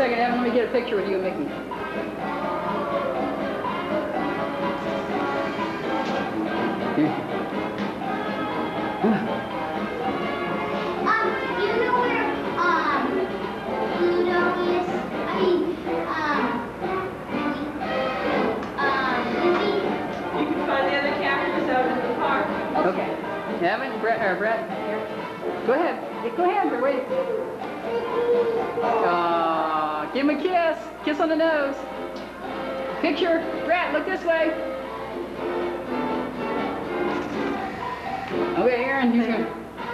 second, Evan. Let me get a picture with you and Mickey. You know where Pluto is? I mean, Mickey? You can find the other characters out in the park. Okay. Evan, Brett, here. Go ahead. Go ahead. They're waiting. Give him a kiss. Kiss on the nose. Picture. Brett, look this way. Okay, Aaron, you can.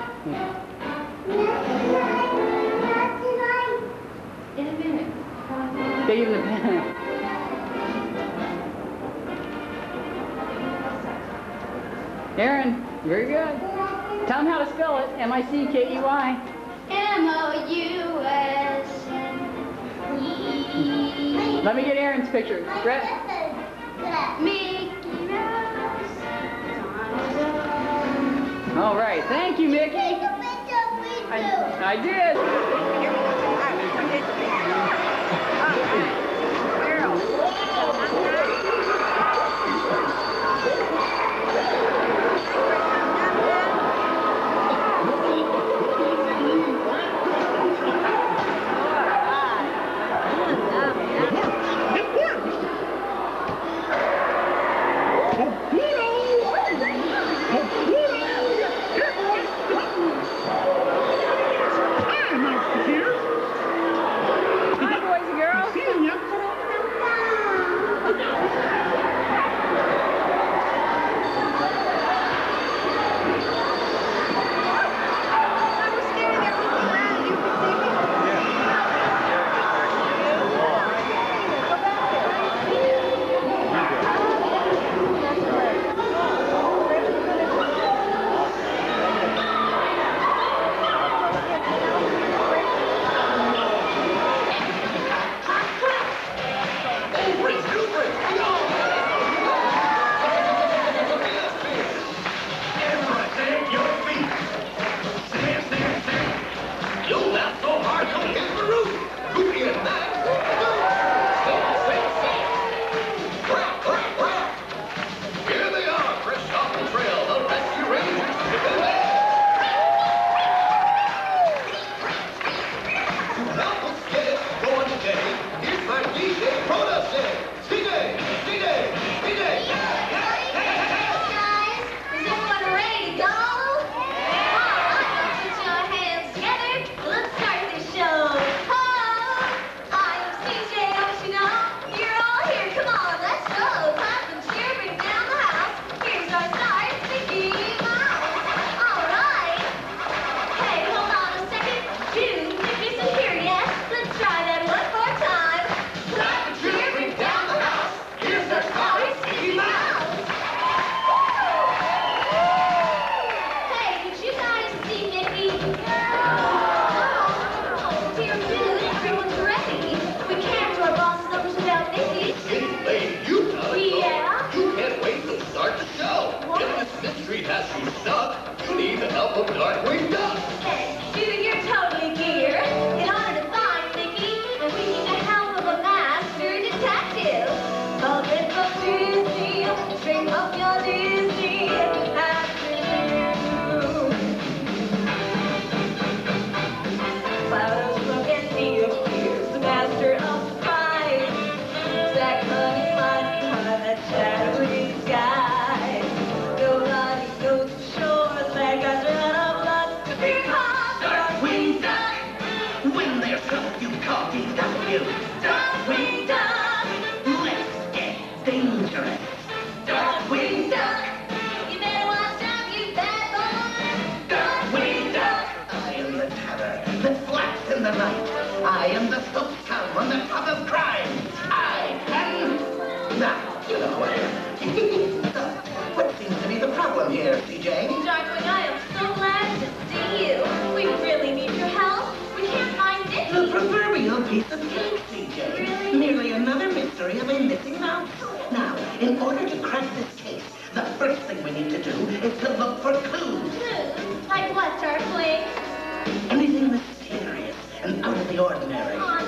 In a minute. Give him the pen. Aaron, very good. Tell him how to spell it. M-I-C-K-E-Y. M-O-U-S-E. Let me get Aaron's picture. Brett. Mickey Mouse. All right. Thank you, Mickey. I did. I am the Soaptown on the top of crime. I am... Now, you know what I am. What seems to be the problem here, CJ? Darkwing, I am so glad to see you. We really need your help. We can't find Nicky. The proverbial piece of cake, CJ. Really? Merely another mystery of a missing mouse. Now, in order to crack this case, the first thing we need to do is to look for clues. Clues? Like what, Darkwing? Anything mysterious and out of the ordinary. Aw,